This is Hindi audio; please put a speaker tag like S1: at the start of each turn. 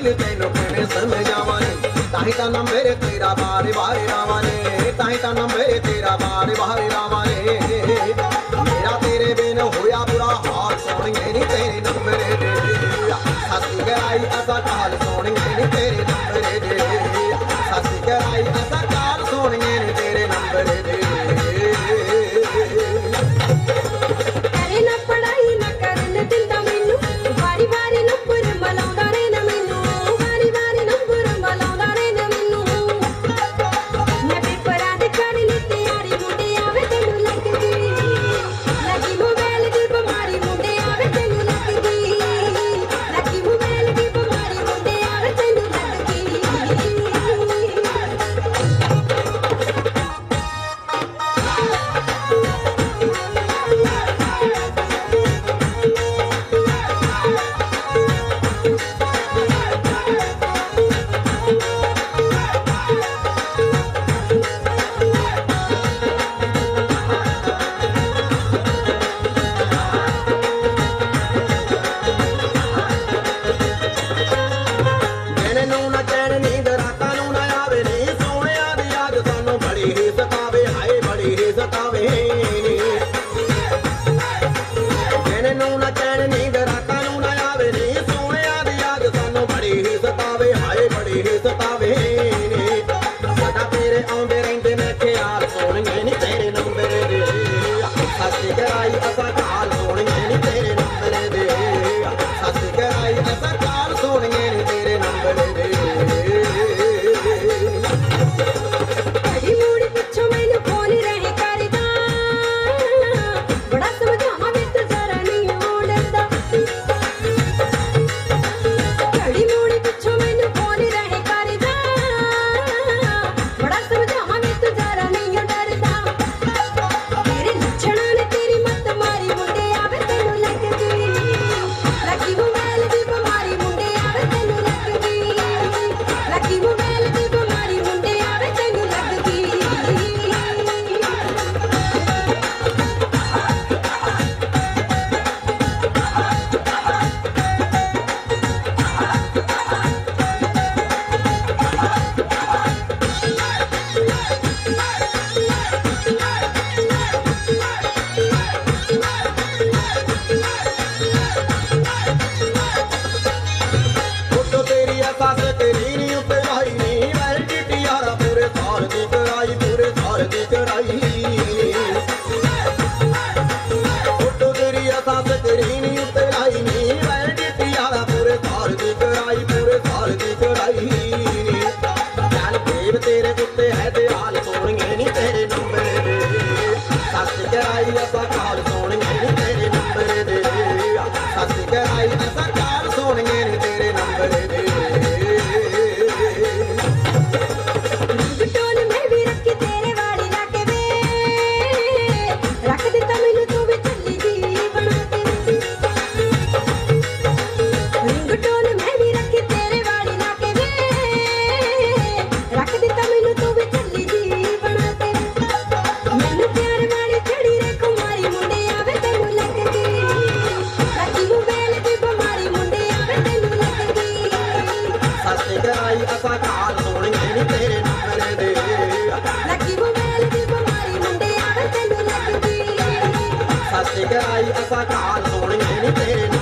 S1: दिल तेनों किवें समझावां नी, ताही तां ना मेरे तेरा बारे बारे रावां ने, ताही तां ना मेरे तेरा बारे बारे रावां ने। मेरा तेरे बिन होया बुरा हाल सोहणिए नी तेरे नंबरे दे, सासी कराई असा काल सोहणिए नी तेरे नंबरे दे, सासी कराई असा काल सोहणिए नी तेरे नंबरे दे।
S2: करे ना पढ़ाई ना करन दिंदा मैनू, वारी वारी नंबर मलाउंदा रहना मैनू, वारी वारी नंबर मलाउंदा रहना मैनू। मैं पेपरां दे करनी तैयारी, मुंडे आवे तैनू लगदी, लगी मोबाइल दी बीमारी, मुंडे आवे तैनू लगदी, लगी मोबाइल दी बीमारी, मुंडे आवे तैनू लगदी।
S1: दिन नूं ना चैन नींद रातां नूं ना आवे नी, सोहणिया दी याद सानू बड़ी ही सतावे, हाय बड़ी ही सतावे। दिन नूं ना चैन नींद रातां नूं ना आवे नी, सोहणिया दी याद सानू बड़ी ही सतावे, हाय बड़ी ही सतावे। सदा तेरे आउंदे रहिंदे ने ख्याल सोहणिए नी तेरे नंबरे दे, सासी कराई असा काल सोहणिए नी तेरे नंबरे दे, सासी कराई असा काल सोहणिए नी तेरे नंबरे दे।
S2: घड़ी मुड़ी पिछों मैनू कौन रहे करदा, बड़ा समझावां मैं ते जरा नहीं डरदा। घड़ी मुड़ी पिछों मैनू कौन रहे करदा, बड़ा समझावां मैं ते जरा नहीं डरदा। तेरे लक्षणां ने तेरी मत मारी, मुंडे आवे तैनू लगदी, लगी मोबाइल दी बीमारी, मुंडे आवे तैनू लगदी, लगी मोबाइल दी बीमारी, मुंडे आवे तैनू लगदी।
S1: फोटो तेरी असास तेरी नी उत्ते लाई नी, वैलिडिटी यारा पूरे साल दी कराई, पूरे साल दी कराई। फोटो तेरी असास तेरी नी उत्ते लाई नी, वैलिडिटी यारा पूरे साल दी कराई, पूरे साल दी कराई। चल देव तेरे उत्ते है ते हाल सोहणिए नी तेरे नंबरे दे, सासी कराई असा काल सोहणिए नी तेरे नंबरे दे, सासी कराई असा काल सोहणिए नी तेरे नंबरे दे।
S2: टोल में भी रखी तेरे वाली लाके वे, रख दिता मैनू तू भी चली जी बना के। रिंग टोल में भी रखी तेरे वाली लाके वे, रख दिता मैनू तू भी चली जी बना के। मैनू प्यार वाली चढ़ी रे कुमारी, मुंडे आवे तैनू लगदी, लगी मोबाइल दी बीमारी, मुंडे आवे तैनू लगदी।
S1: सासी कराई असा काल सोहणिए नी तेरे नंबरे दे,
S2: लगी मोबाइल दी बीमारी, मुंडे आवे तैनू लगदी।
S1: सासी कराई असा काल सोहणिए नी तेरे